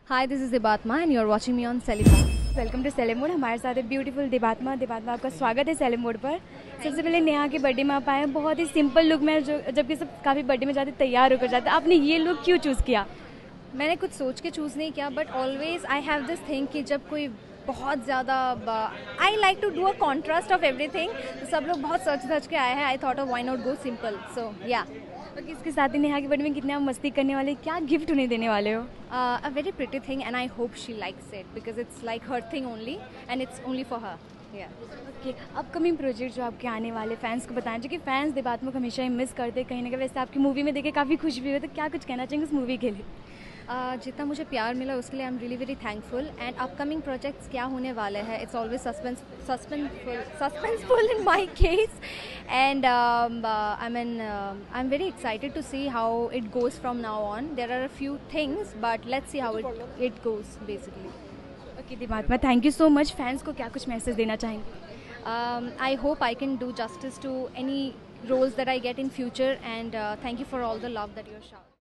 Hi, this is Dibatma and you're watching me on Celeb. Welcome to Celeb mode. हमारे साथ है beautiful दिबात्मा। आपका स्वागत है सेलेब मोड पर। सबसे पहले नेहा के बर्थडे में आप आए हैं बहुत ही सिंपल लुक में, जो जबकि सब काफ़ी बर्थडे में जाते तैयार होकर जाते, आपने ये लुक क्यों चूज़ किया? मैंने कुछ सोच के चूज़ नहीं किया, but always I have this thing कि जब कोई बहुत ज़्यादा I like to do a contrast of everything. तो सब लोग बहुत सच के आए हैं, I thought of why not go simple, so yeah. और किसके साथ ही नेहा के बर्थडे में कितने आप मस्ती करने वाले, क्या गिफ्ट उन्हें देने वाले हो? A very pretty thing and I hope she likes it because it's like her thing only and it's only for her. Yeah. Okay, upcoming project जो आपके आने वाले फैंस को बताएं, जो कि फैंस दिबात्मा को हमेशा ही मिस करते हैं कहीं ना कहीं। वैसे आपकी मूवी में देखे काफ़ी खुश भी हुए, तो क्या कुछ कहना चाहेंगे उस मूवी के लिए? जितना मुझे प्यार मिला उसके लिए I am really very thankful. And upcoming projects क्या होने वाले हैं, it's always suspenseful in my case. And I am very excited to see how it goes from now on. There are a few things but let's see how it goes basically. Okay Dibatma, thank you so much. Fans को क्या कुछ message देना चाहेंगे? I hope I can do justice to any roles that I get in future, and thank you for all the love that you're showering.